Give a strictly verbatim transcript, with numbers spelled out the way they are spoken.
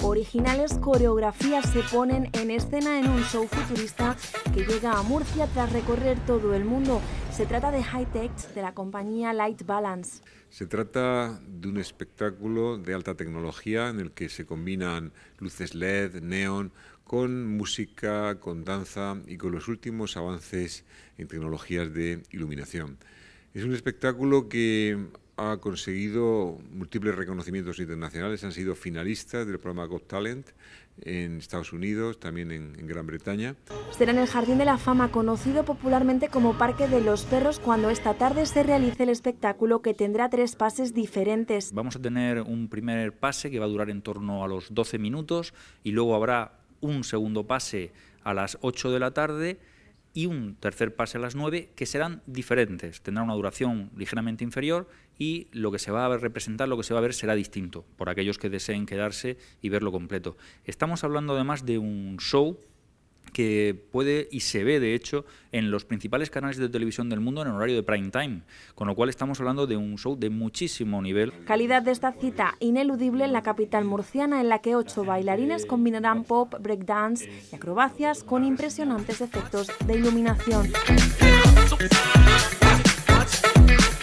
Originales coreografías se ponen en escena en un show futurista que llega a Murcia tras recorrer todo el mundo. Se trata de Hi-Tech, de la compañía Light Balance. Se trata de un espectáculo de alta tecnología en el que se combinan luces L E D, neón, con música, con danza y con los últimos avances en tecnologías de iluminación. Es un espectáculo que ha conseguido múltiples reconocimientos internacionales, han sido finalistas del programa Got Talent en Estados Unidos, también en, en Gran Bretaña. Será en el Jardín de la Fama, conocido popularmente como Parque de los Perros, cuando esta tarde se realice el espectáculo, que tendrá tres pases diferentes. Vamos a tener un primer pase que va a durar en torno a los doce minutos y luego habrá un segundo pase a las ocho de la tarde y un tercer pase a las nueve, que serán diferentes, tendrán una duración ligeramente inferior y lo que se va a representar, lo que se va a ver será distinto, por aquellos que deseen quedarse y verlo completo. Estamos hablando además de un show que puede y se ve de hecho en los principales canales de televisión del mundo en horario de prime time, con lo cual estamos hablando de un show de muchísimo nivel. Calidad de esta cita ineludible en la capital murciana, en la que ocho bailarines combinarán pop, breakdance y acrobacias con impresionantes efectos de iluminación.